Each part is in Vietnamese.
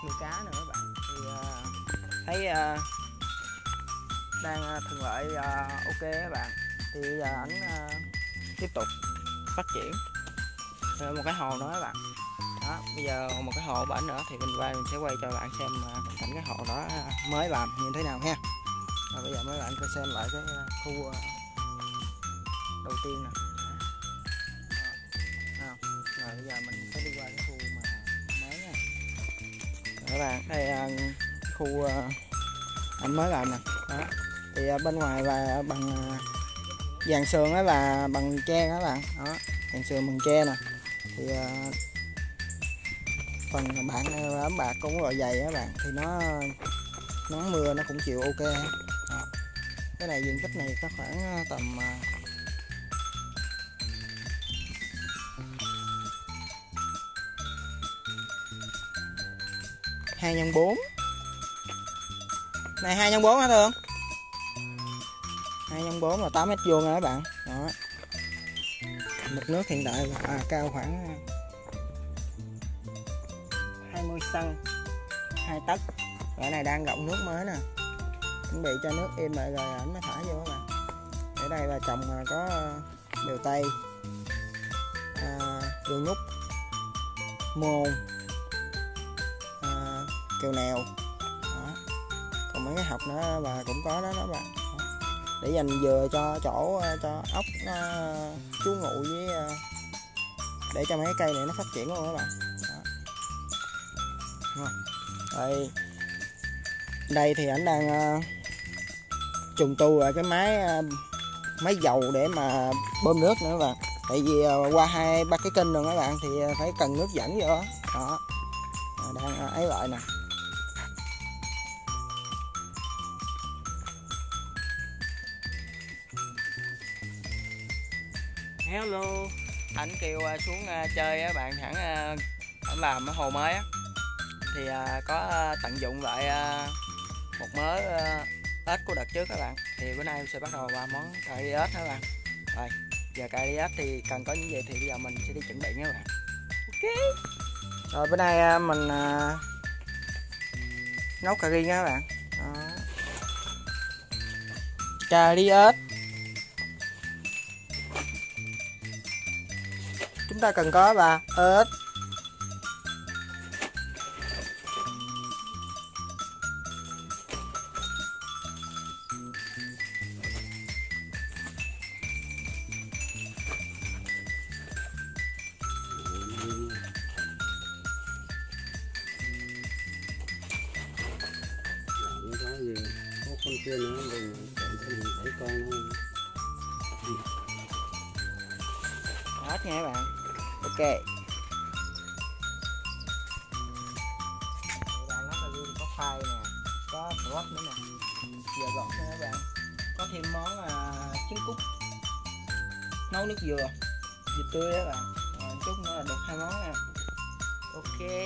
nuôi cá nữa các bạn. Thì thấy đang thuận lợi, ok các bạn. Thì bây giờ ảnh tiếp tục phát triển một cái hồ nữa các bạn. Đó, bây giờ một cái hồ bển nữa thì mình sẽ quay cho bạn xem cảnh cái hồ đó mới làm như thế nào ha. Rồi bây giờ mấy bạn coi xem lại cái khu đầu tiên nè. Rồi bây giờ mình sẽ đi qua cái khu mà mới nha. Rồi các bạn, đây khu anh mới làm nè. Đó. Thì bên ngoài là bằng dàn sườn đó là bằng tre đó các bạn. Đó, dàn sườn bằng tre nè. Thì phần bạn ấm bạc cũng loại dày á bạn, thì nó nắng mưa nó cũng chịu ok. Đó. Cái này diện tích này có khoảng tầm 2x4. Này 2x4 hả Thương? 2x4 là 8 mét vuông rồi các bạn. Đó. Mực nước hiện tại là cao khoảng 20 cm, 2 tấc. Ở này đang gọng nước mới nè, chuẩn bị cho nước im lại rồi ảnh mới thả vô các bạn. Ở đây là trồng có bèo tây, điều nhúc, môn, kèo nèo. Đó. Còn mấy cái học nữa là cũng có đó các bạn. Đó. Để dành vừa cho chỗ cho ốc nó trú ngụ với để cho mấy cái cây này nó phát triển luôn các bạn. Đó. Rồi đây thì ảnh đang trùng tu lại cái máy dầu để mà bơm nước nữa các bạn. Tại vì qua 2-3 cái kênh rồi các bạn thì phải cần nước dẫn vô đó. Đó. Đang ấy lại nè. Hello, anh kêu xuống chơi á bạn, hẳn anh làm cái hồ mới á thì có tận dụng lại một mớ ếch của đợt trước các bạn. Thì bữa nay sẽ bắt đầu vào món cà ri ếch các bạn. Rồi giờ cà ri ếch thì cần có những gì thì bây giờ mình sẽ đi chuẩn bị nha các bạn. Ok. Rồi bữa nay mình nấu cà ri nha các bạn. Đó. Cà ri ếch chúng ta cần có là ếch, con kia nó đừng thấy con nó. hết nha các bạn. Ok. Các bạn nó là có khoai nè, có cà rốt nữa nè, giờ gọt nha các bạn. Có thêm món trứng cút, nấu nước dừa, vịt tươi đó các bạn. Rồi chút nữa là được 2 món nha. Ok.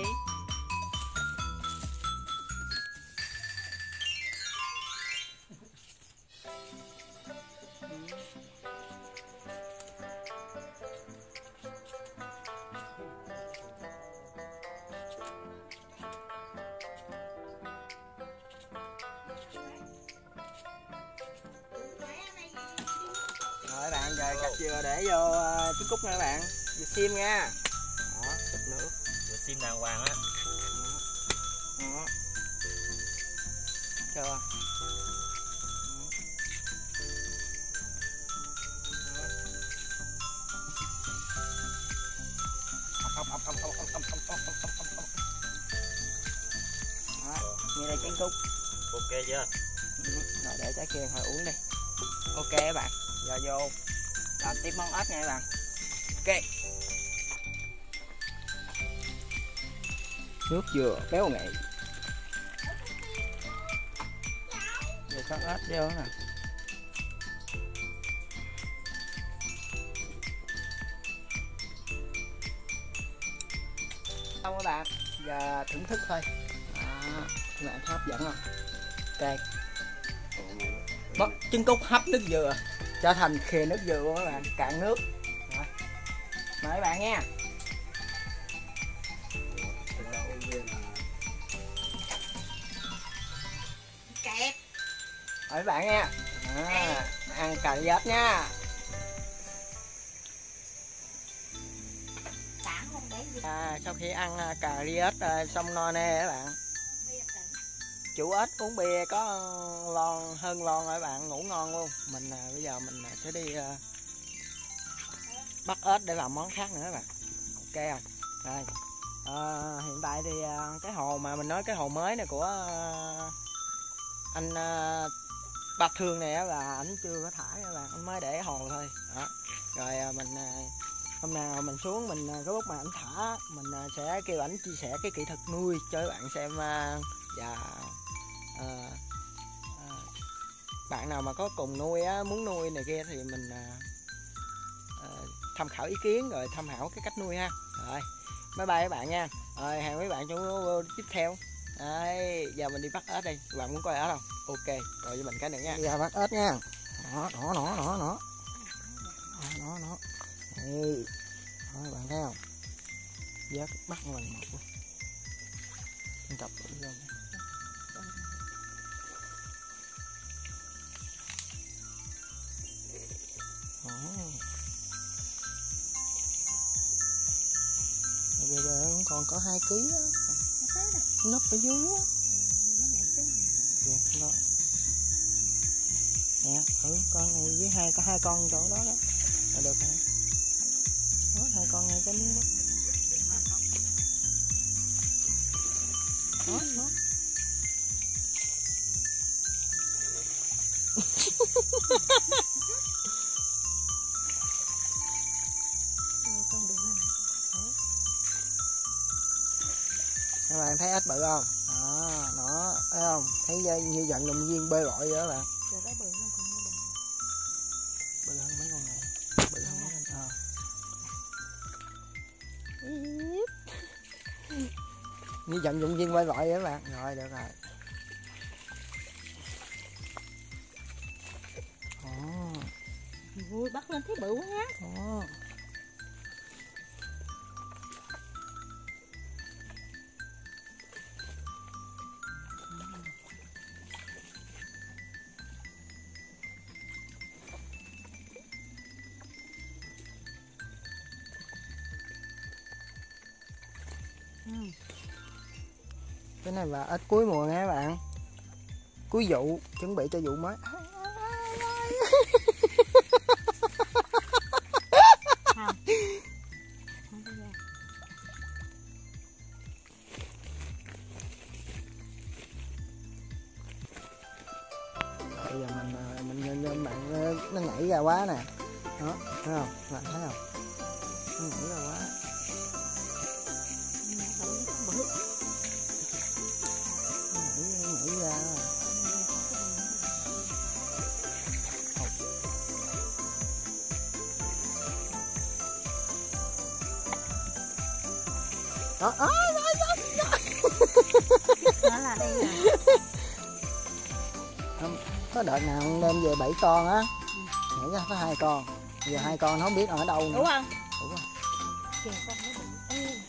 Rồi các bạn, giờ cắt dừa để vô trứng cút nha các bạn. Dừa xiêm nha. Đó, xịt nước. Dừa xiêm đàng hoàng á. Đó. Chưa. Như đây trứng cút. Ok chưa? Rồi để trái kia thôi uống đi. Ok các bạn, giờ vô làm tiếp món ếch nha các bạn. Ok. Nước dừa béo ngậy. Giờ có ếch vô nè. Xong các bạn, giờ thưởng thức thôi. Các bạn hấp dẫn không? Ok. Mất trứng cút hấp nước dừa trở thành khề nước dừa luôn các bạn, cạn nước. Rồi. Mời các bạn nha. Mời bạn nha. Ăn cà ri ếch nha. Sau khi ăn cà ri ếch xong no nê các bạn, chủ ếch uống bia có lon hơn lon rồi các bạn, ngủ ngon luôn. Mình bây giờ mình sẽ đi bắt ếch để làm món khác nữa các bạn. Ok không? Rồi hiện tại thì cái hồ mà mình nói, cái hồ mới này của anh Ba Thương này là ảnh chưa có thả các bạn, anh mới để hồ thôi đó. Rồi mình hôm nào mình xuống, mình cái lúc mà ảnh thả mình sẽ kêu ảnh chia sẻ cái kỹ thuật nuôi cho các bạn xem, và bạn nào mà có cùng nuôi á, muốn nuôi này kia thì mình tham khảo ý kiến rồi tham khảo cái cách nuôi ha. Rồi bye bye các bạn nha. Rồi hẹn mấy bạn trong video tiếp theo. Đấy, giờ mình đi bắt ếch đây. Các bạn muốn coi ếch không? Ok, rồi với mình cái nữa nha. Bây giờ bắt ếch nha. Đó. Đó. Đây. Đó, các bạn thấy không? Vớt bắt mình một luôn. Cặp luôn. Bây giờ cũng còn có 2 kg á, nấp ở dưới á. Đó. Nè, con này với có hai con chỗ đó đó. Là được rồi. Đó, 2 con ngay cái miếng mất. Đó. Các bạn thấy ếch bự không? Đó, nó thấy không? Thấy như vận động viên bơi lội vậy đó bạn. Bự hơn mấy con này. Bự hơn mấy con. Như vận động viên bơi lội vậy đó bạn. Rồi được rồi. Vui, bắt lên thấy bự quá. Cái này là ếch cuối mùa nha các bạn, cuối vụ, chuẩn bị cho vụ mới. Bây giờ mình nhìn bạn nó nhảy ra quá nè, đó thấy không, bạn thấy không, nó nhảy ra quá. Nhảy ra. Đó, Nó là đây nè. Có đợt nào đem về 7 con á, nhảy ra có 2 con, giờ 2 con nó không biết ở đâu nữa. Đúng không? Đúng rồi. Kìa con nó bự.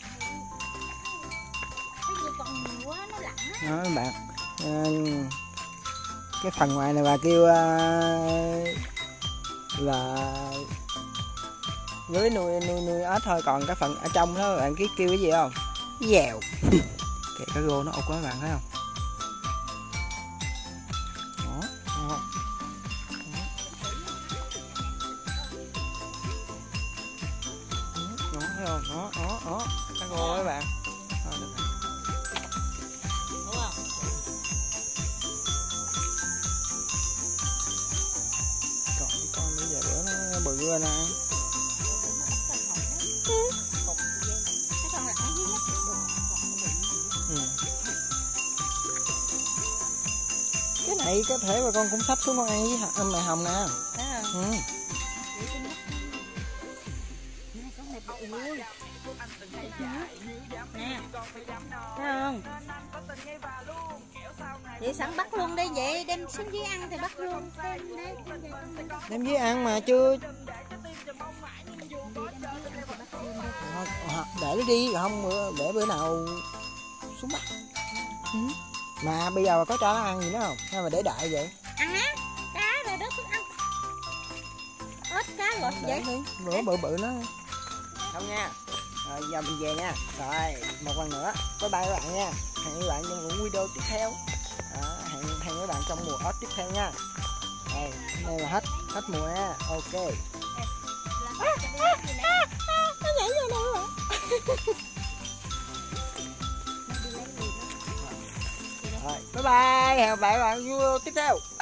Cái gì con nhiều quá nó lặn á. Đó các bạn, cái phần ngoài này bà kêu là lưới nuôi ếch thôi, còn cái phần ở trong đó bạn kêu cái gì không? Dèo. Kìa cái rô nó ục quá các bạn thấy không? Đó, thấy không? Đó, thấy không? Đó, cái rô các bạn. Đó, được rồi. Đúng không? Còn cái con bây giờ bữa nó bự lên nè. Cái này có thể mà con cũng xách xuống con ăn với mẹ Hồng nè. Nè, thấy không? Vậy sẵn bắt luôn đi, vậy đem xuống dưới ăn thì bắt luôn. Đem dưới ăn mà chưa. Để nó đi, không để bữa nào xuống bắt. Mà bây giờ có cho nó ăn gì nữa không? Hay mà để đại vậy? Ăn á. rồi vậy. Bữa bự bự nó không nha. Rồi giờ mình về nha. Rồi một lần nữa bye bye các bạn nha. Hẹn các bạn trong những video tiếp theo. Hẹn các bạn trong mùa ớt tiếp theo nha. Đây, đây là hết mùa nha. Ok. Nó nhảy vô đâu rồi. Rồi bye bye, hẹn gặp lại các bạn video tiếp theo.